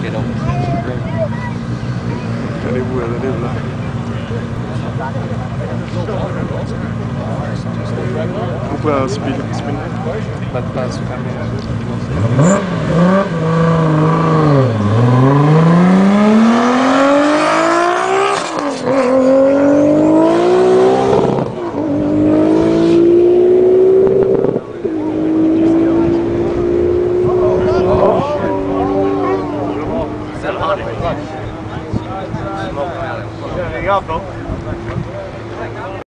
get over. Allez-vous là. On peut un speed. Pas super There you go,